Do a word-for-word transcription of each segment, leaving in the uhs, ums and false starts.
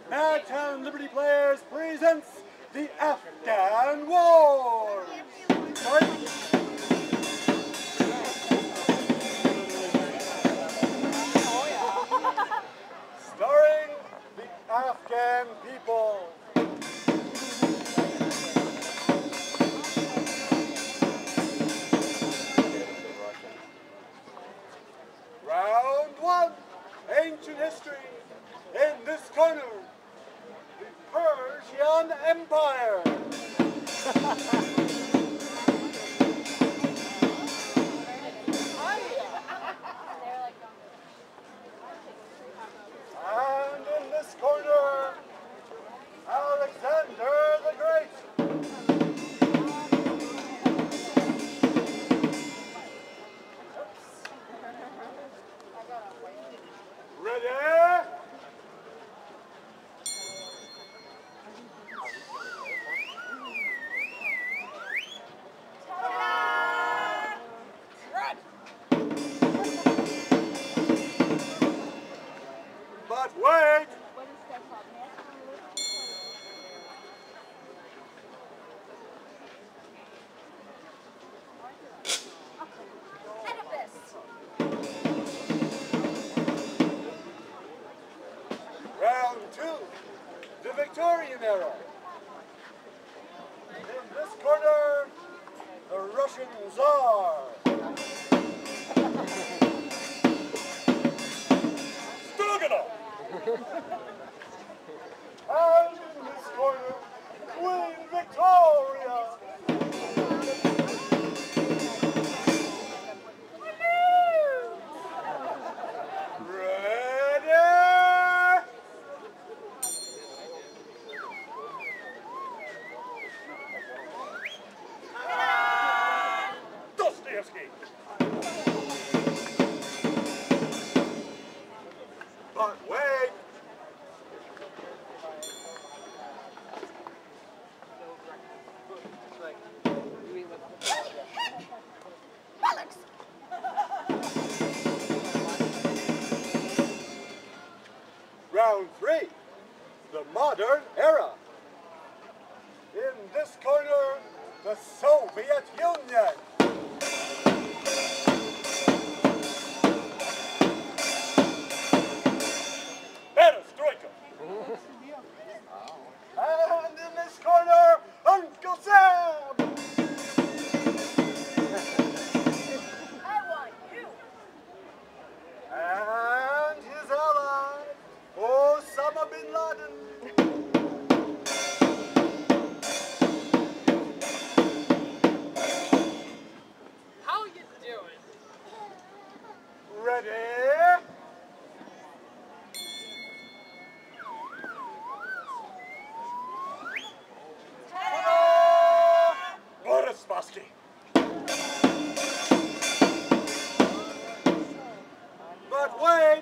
Madtown Liberty Players presents the Afghan War. Sorry? Starring the Afghan people. Round one, ancient history. In this corner, the Persian Empire. And in this corner, Alexander the Great. Ready? But wait! Round two, the Victorian era. In this corner, the Russian Tsar. And in this corner, Queen Victoria. Ready? Dostoevsky. But wait. Alex! Round three, the modern era. In this corner, the Soviet Union. Perestroika. And in this corner, Uncle Sam. I want you! And his ally, Osama bin Laden. How you doing? Ready? Boris Spassky. But wait!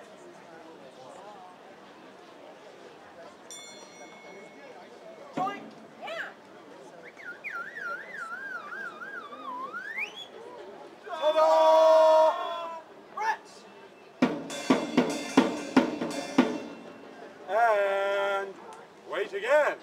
Join? Yeah! Ta-da! Rich! And wait again.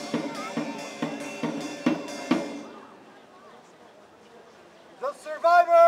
The survivor